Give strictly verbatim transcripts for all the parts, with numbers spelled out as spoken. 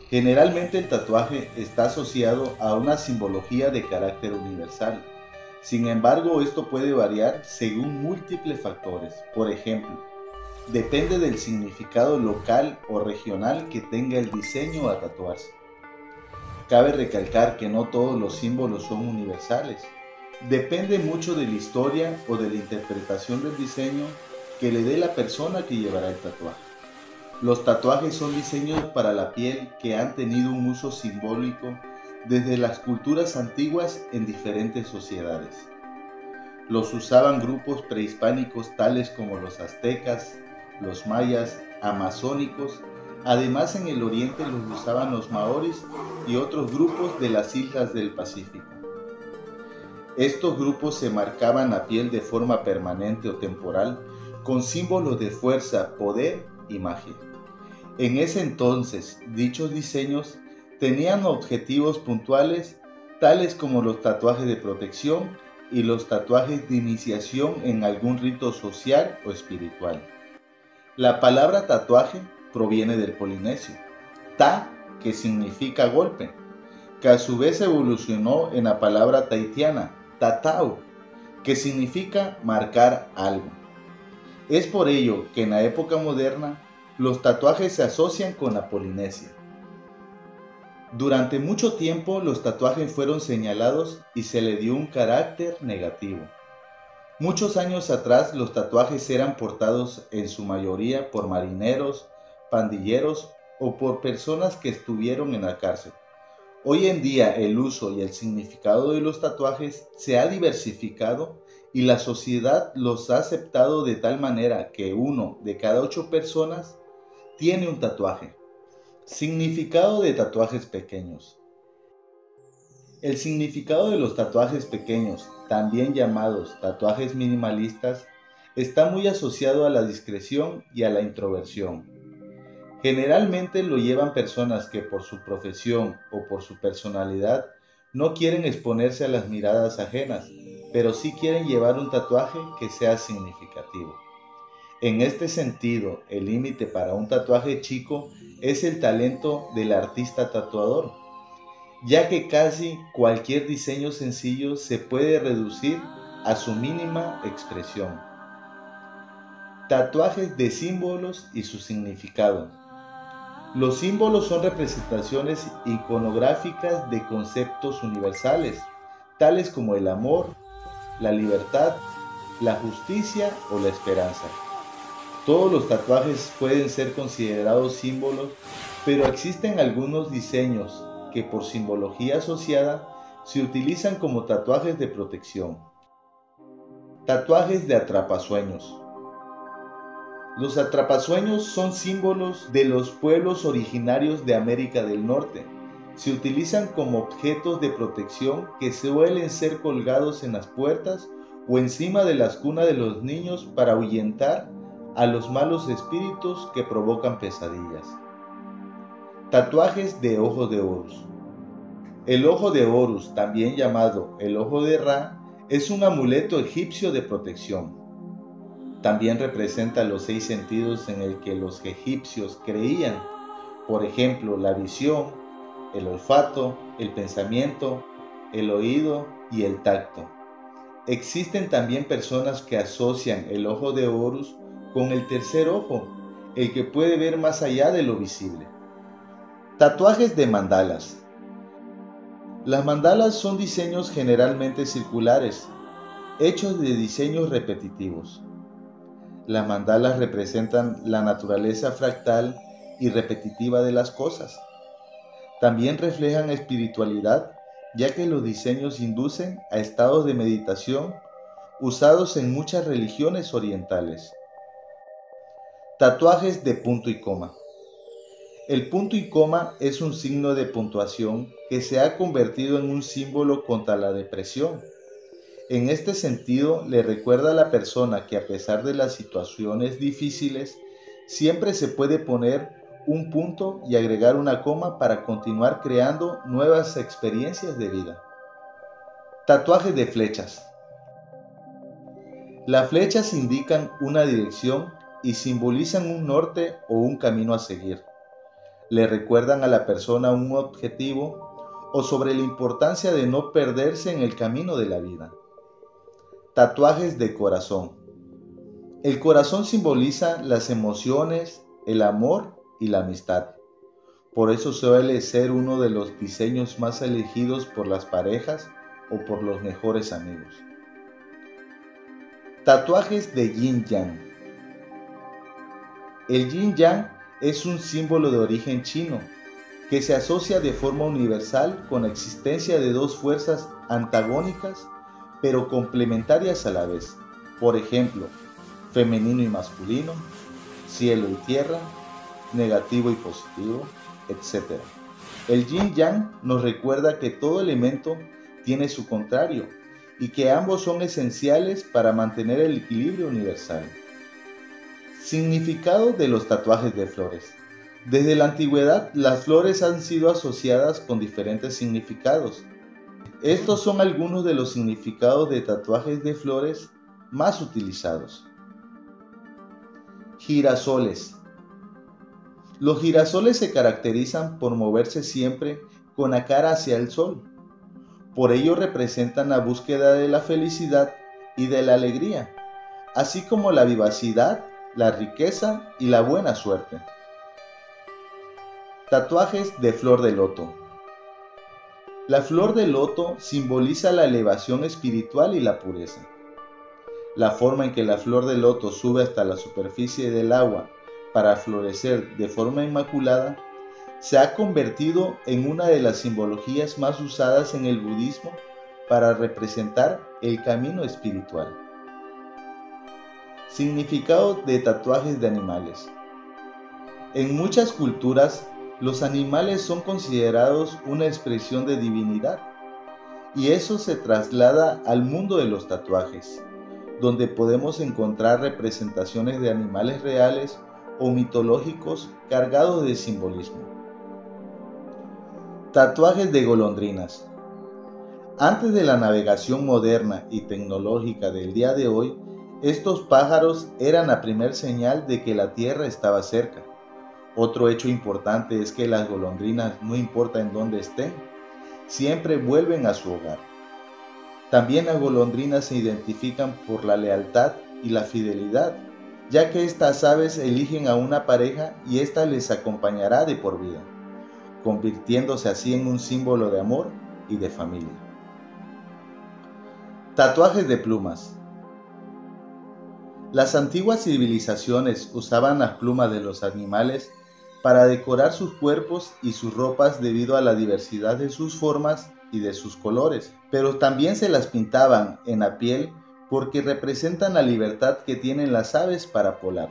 Generalmente el tatuaje está asociado a una simbología de carácter universal. Sin embargo, esto puede variar según múltiples factores. Por ejemplo, depende del significado local o regional que tenga el diseño a tatuarse. Cabe recalcar que no todos los símbolos son universales. Depende mucho de la historia o de la interpretación del diseño que le dé la persona que llevará el tatuaje. Los tatuajes son diseños para la piel que han tenido un uso simbólico desde las culturas antiguas en diferentes sociedades. Los usaban grupos prehispánicos tales como los aztecas, los mayas, amazónicos. Además, en el oriente los usaban los maoris y otros grupos de las islas del Pacífico. Estos grupos se marcaban la piel de forma permanente o temporal con símbolos de fuerza, poder y magia. En ese entonces, dichos diseños tenían objetivos puntuales, tales como los tatuajes de protección y los tatuajes de iniciación en algún rito social o espiritual. La palabra tatuaje proviene del polinesio, ta, que significa golpe, que a su vez evolucionó en la palabra tahitiana, tatau, que significa marcar algo. Es por ello que en la época moderna los tatuajes se asocian con la Polinesia. Durante mucho tiempo los tatuajes fueron señalados y se le dio un carácter negativo. Muchos años atrás los tatuajes eran portados en su mayoría por marineros, pandilleros o por personas que estuvieron en la cárcel. Hoy en día el uso y el significado de los tatuajes se ha diversificado y la sociedad los ha aceptado de tal manera que uno de cada ocho personas tiene un tatuaje. Significado de tatuajes pequeños. El significado de los tatuajes pequeños, también llamados tatuajes minimalistas, está muy asociado a la discreción y a la introversión. Generalmente lo llevan personas que por su profesión o por su personalidad no quieren exponerse a las miradas ajenas, pero sí quieren llevar un tatuaje que sea significativo. En este sentido, el límite para un tatuaje chico es el talento del artista tatuador, ya que casi cualquier diseño sencillo se puede reducir a su mínima expresión. Tatuajes de símbolos y su significado. Los símbolos son representaciones iconográficas de conceptos universales, tales como el amor, la libertad, la justicia o la esperanza. Todos los tatuajes pueden ser considerados símbolos, pero existen algunos diseños que por simbología asociada se utilizan como tatuajes de protección. Tatuajes de atrapasueños. Los atrapasueños son símbolos de los pueblos originarios de América del Norte. Se utilizan como objetos de protección que suelen ser colgados en las puertas o encima de las cunas de los niños para ahuyentar a los malos espíritus que provocan pesadillas. Tatuajes de ojo de Horus. El ojo de Horus, también llamado el ojo de Ra, es un amuleto egipcio de protección. También representa los seis sentidos en el que los egipcios creían, por ejemplo, la visión, el olfato, el pensamiento, el oído y el tacto. Existen también personas que asocian el ojo de Horus con el tercer ojo, el que puede ver más allá de lo visible. Tatuajes de mandalas. Las mandalas son diseños generalmente circulares, hechos de diseños repetitivos. Las mandalas representan la naturaleza fractal y repetitiva de las cosas. También reflejan espiritualidad, ya que los diseños inducen a estados de meditación usados en muchas religiones orientales. Tatuajes de punto y coma. El punto y coma es un signo de puntuación que se ha convertido en un símbolo contra la depresión. En este sentido, le recuerda a la persona que a pesar de las situaciones difíciles, siempre se puede poner un punto y agregar una coma para continuar creando nuevas experiencias de vida. Tatuajes de flechas. Las flechas indican una dirección y simbolizan un norte o un camino a seguir. le recuerdan a la persona un objetivo o sobre la importancia de no perderse en el camino de la vida. Tatuajes de corazón. El corazón simboliza las emociones, el amor y la amistad. Por eso suele ser uno de los diseños más elegidos por las parejas o por los mejores amigos. Tatuajes de Yin Yang. El Yin Yang es un símbolo de origen chino que se asocia de forma universal con la existencia de dos fuerzas antagónicas pero complementarias a la vez. Por ejemplo, femenino y masculino, cielo y tierra, negativo y positivo, etcétera. El Yin Yang nos recuerda que todo elemento tiene su contrario y que ambos son esenciales para mantener el equilibrio universal. Significado de los tatuajes de flores. Desde la antigüedad, las flores han sido asociadas con diferentes significados. Estos son algunos de los significados de tatuajes de flores más utilizados. Girasoles. Los girasoles se caracterizan por moverse siempre con la cara hacia el sol. Por ello representan la búsqueda de la felicidad y de la alegría, así como la vivacidad, la riqueza y la buena suerte. Tatuajes de flor de loto. La flor de loto simboliza la elevación espiritual y la pureza. La forma en que la flor de loto sube hasta la superficie del agua para florecer de forma inmaculada se ha convertido en una de las simbologías más usadas en el budismo para representar el camino espiritual. Significado de tatuajes de animales. En muchas culturas, los animales son considerados una expresión de divinidad, y eso se traslada al mundo de los tatuajes, donde podemos encontrar representaciones de animales reales o mitológicos cargados de simbolismo. Tatuajes de golondrinas. Antes de la navegación moderna y tecnológica del día de hoy, estos pájaros eran la primer señal de que la tierra estaba cerca. Otro hecho importante es que las golondrinas, no importa en dónde estén, siempre vuelven a su hogar. También las golondrinas se identifican por la lealtad y la fidelidad, ya que estas aves eligen a una pareja y ésta les acompañará de por vida, convirtiéndose así en un símbolo de amor y de familia. Tatuajes de plumas. Las antiguas civilizaciones usaban las plumas de los animales para decorar sus cuerpos y sus ropas debido a la diversidad de sus formas y de sus colores, pero también se las pintaban en la piel porque representan la libertad que tienen las aves para volar.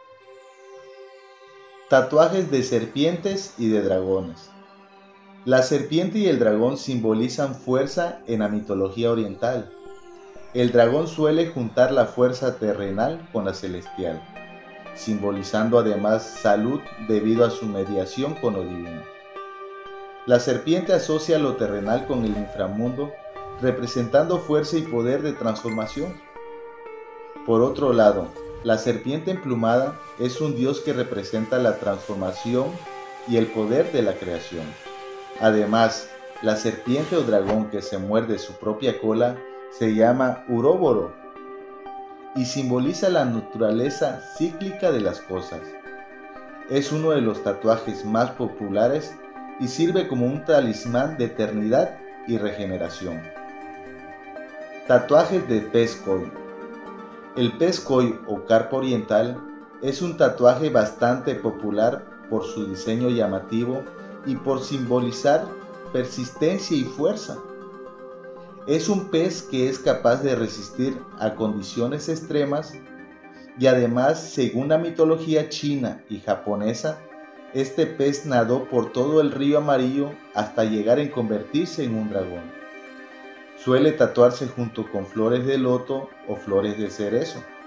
Tatuajes de serpientes y de dragones. La serpiente y el dragón simbolizan fuerza en la mitología oriental. El dragón suele juntar la fuerza terrenal con la celestial, simbolizando además salud debido a su mediación con lo divino. La serpiente asocia lo terrenal con el inframundo, representando fuerza y poder de transformación. Por otro lado, la serpiente emplumada es un dios que representa la transformación y el poder de la creación. Además, la serpiente o dragón que se muerde su propia cola se llama Uróboro y simboliza la naturaleza cíclica de las cosas. Es uno de los tatuajes más populares y sirve como un talismán de eternidad y regeneración. Tatuajes de pez koi. El pez koi o carpa oriental es un tatuaje bastante popular por su diseño llamativo y por simbolizar persistencia y fuerza. Es un pez que es capaz de resistir a condiciones extremas y además, según la mitología china y japonesa, este pez nadó por todo el río amarillo hasta llegar a convertirse en un dragón. Suele tatuarse junto con flores de loto o flores de cerezo.